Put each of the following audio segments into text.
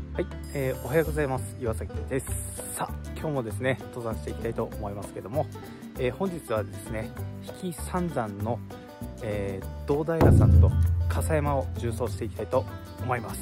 はい、おはようございます。岩崎です。さあ、今日もですね、登山していきたいと思いますけども、本日はですね、比企三山の、堂平山と笠山を縦走していきたいと思います。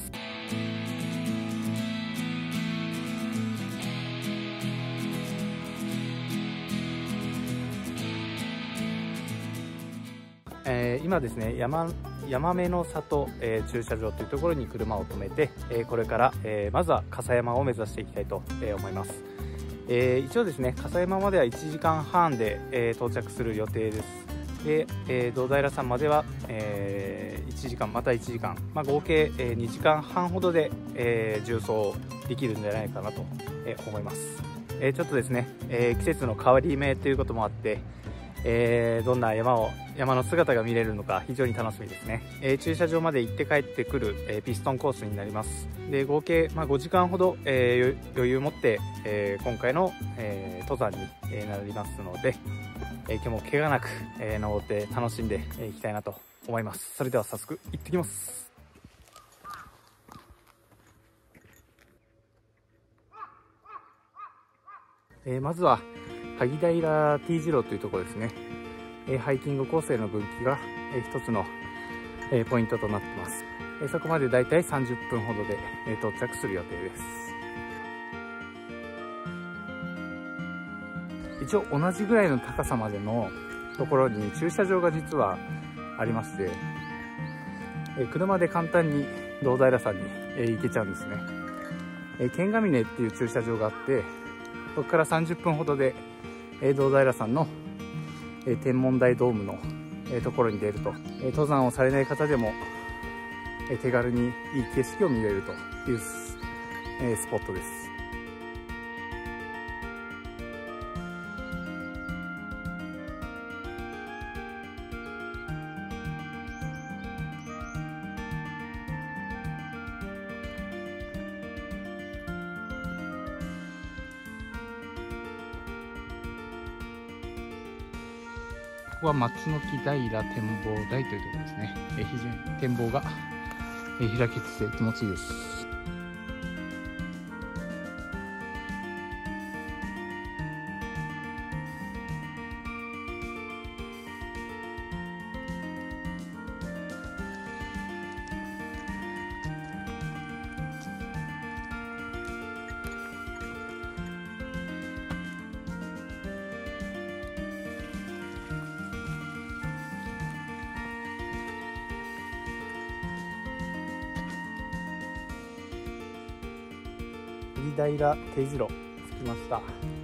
今ですね、山目の里、駐車場というところに車を止めて、これから、まずは笠山を目指していきたいと、思います。一応ですね、笠山までは1時間半で、到着する予定です。で、堂平山までは、1時間また1時間、合計、2時間半ほどで、縦走できるんじゃないかなと、思います。ちょっとですね、季節の変わり目ということもあって、どんな山の姿が見れるのか非常に楽しみですね。駐車場まで行って帰ってくる、ピストンコースになります。で、合計、5時間ほど、余裕を持って、今回の、登山に、なりますので、今日も怪我なく、登って楽しんでいきたいなと思います。それでは早速行ってきます。まずは萩平 T 字路というところですね。ハイキングコースへの分岐が一つのポイントとなっています。そこまでだいたい30分ほどで到着する予定です。一応同じぐらいの高さまでのところに駐車場が実はありまして、車で簡単に堂平山に行けちゃうんですね。剣ヶ峰っていう駐車場があって、そこから30分ほどで堂平山の天文台ドームのところに出ると、登山をされない方でも手軽にいい景色を見れるというスポットです。ここは松の木平展望台というところですね。非常に展望が開けてて気持ちいいです。萩平定時路着きました。こ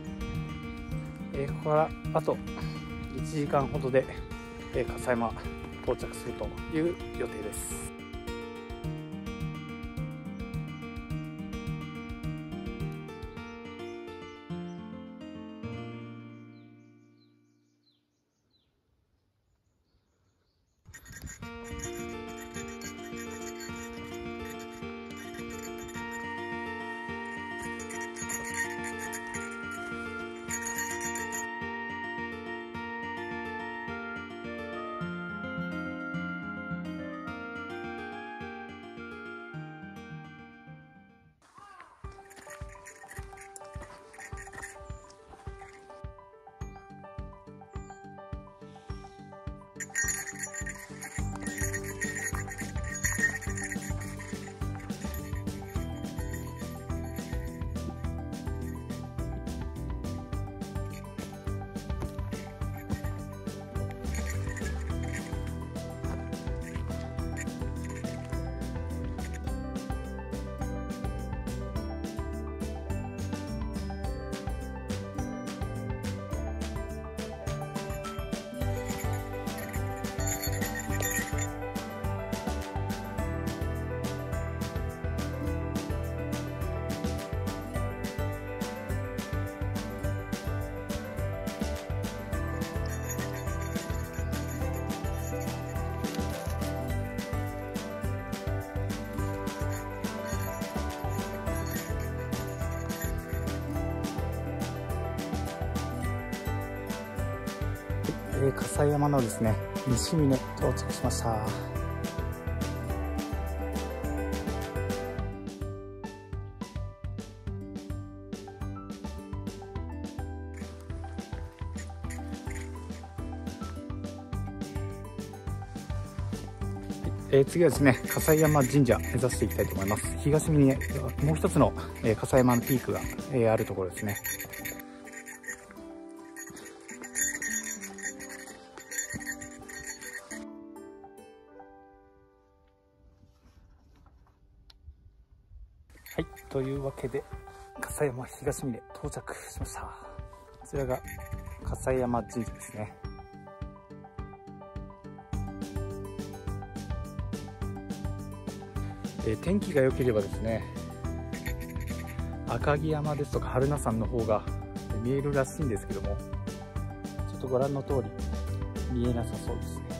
こからあと1時間ほどで笠山到着するという予定です。笠山のですね、西峰到着しました。 次はですね、笠山神社目指していきたいと思います。東にね、もう一つの、笠山のピークが、あるところですね。はい、というわけで笠山東峰到着しました。こちらが笠山神社ですね。天気が良ければですね、赤城山ですとか榛名山の方が見えるらしいんですけども、ちょっとご覧の通り見えなさそうですね。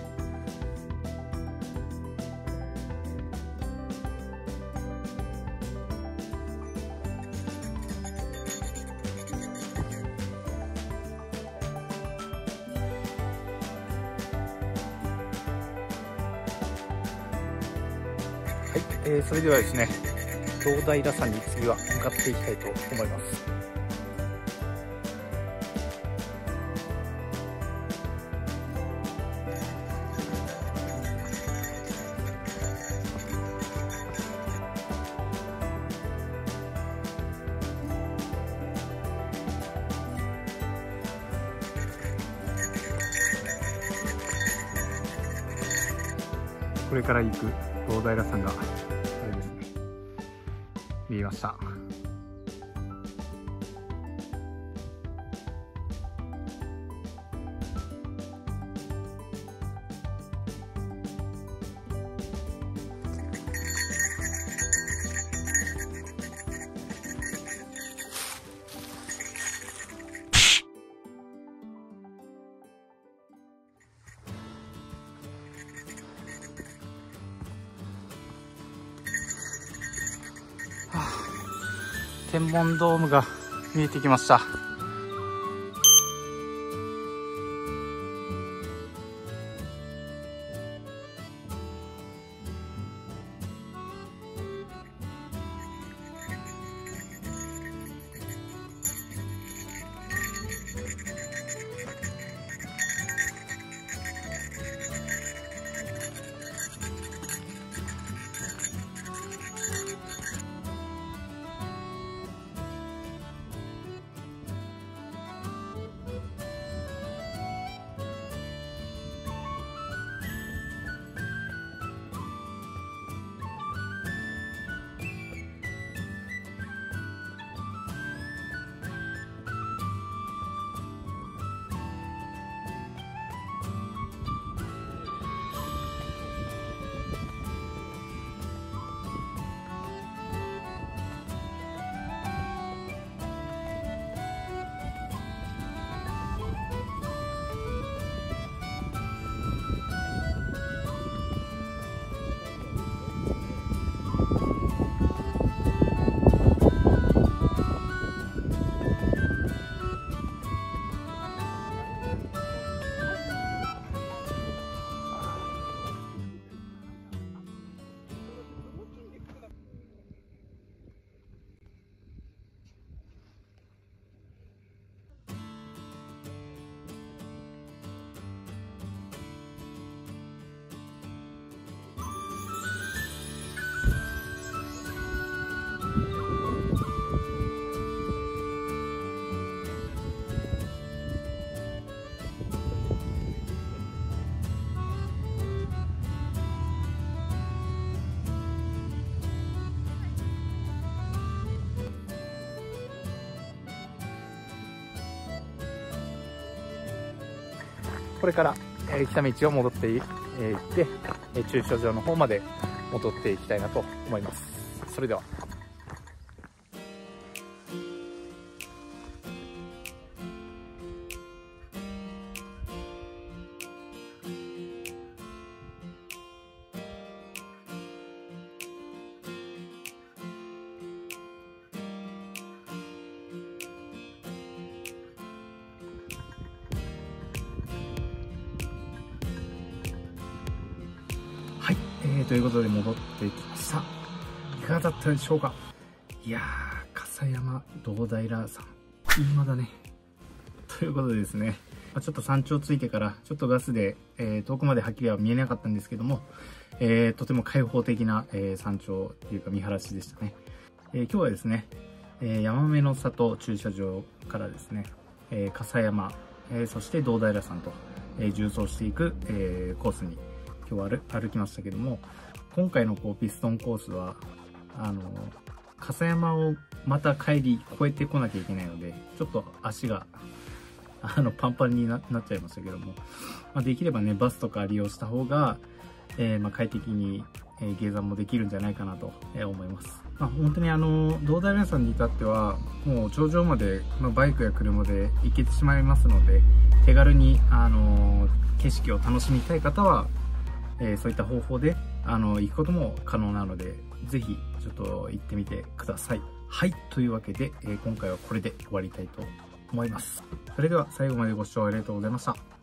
はい、それではですね、堂平山に次は向かっていきたいと思います。これから行く堂平山があれですね、見えました。天文ドームが見えてきました。これから来た道を戻っていって、駐車場の方まで戻っていきたいなと思います。それでは。はい、ということで戻ってきました。いかがだったでしょうか。いやー、笠山堂平山いい間だね。ということでですね、 ちょっと山頂ついてからちょっとガスで、遠くまではっきりは見えなかったんですけども、とても開放的な、山頂というか見晴らしでしたね。今日はですね、ヤマメの里駐車場からですね、笠山、そして堂平山と、縦走していく、コースに今日は歩きましたけども、今回のピストンコースは笠山をまた帰り越えてこなきゃいけないので、ちょっと足がパンパンになっちゃいましたけども、できればねバスとか利用した方が、快適に下山もできるんじゃないかなと思います。本当に堂平山に至ってはもう頂上まで、バイクや車で行けてしまいますので、手軽に景色を楽しみたい方は、そういった方法で行くことも可能なので、ぜひちょっと行ってみてください。はい、というわけで、今回はこれで終わりたいと思います。それでは最後までご視聴ありがとうございました。